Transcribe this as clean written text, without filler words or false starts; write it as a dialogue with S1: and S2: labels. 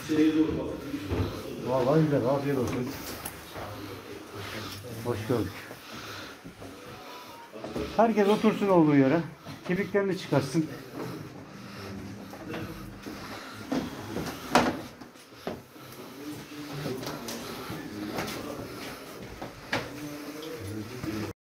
S1: Vallahi güzel. Afiyet olsun. Hoş gördük. Herkes otursun olduğu yere. Kemiklerini çıkarsın.